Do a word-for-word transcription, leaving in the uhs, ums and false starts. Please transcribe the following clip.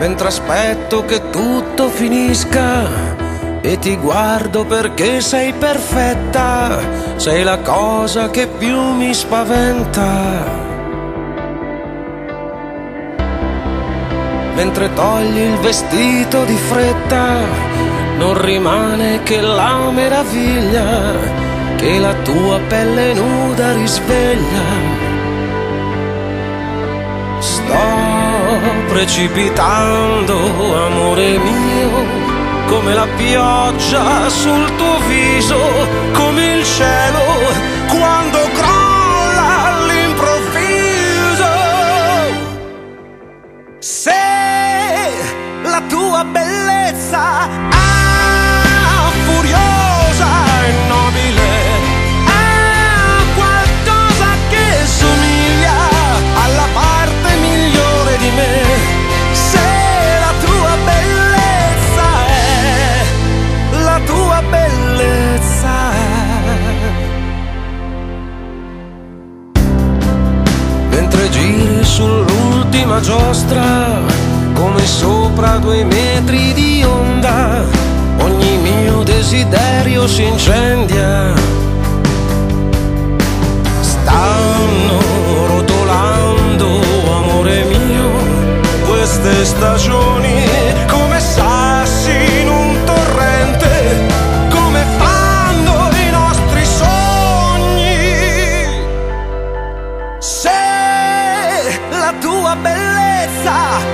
mentre aspetto che tutto finisca e ti guardo perché sei perfetta, sei la cosa che più mi spaventa. Mentre togli il vestito di fretta, non rimane che la meraviglia che la tua pelle nuda risveglia. Sto precipitando, amore mio, come la pioggia sul tuo viso, come il cielo quando crolla all'improvviso. Se la tua bellezza, ah, furiosa e nobile, ha qualcosa che somiglia alla parte migliore di me. Se la tua bellezza è la tua bellezza, mentre giri sull'ultima giostra come sopra due metri di onda, ogni mio desiderio si incendia. Stanno rotolando, amore mio, queste stagioni come sassi in un torrente, come fanno i nostri sogni. Se la tua bellezza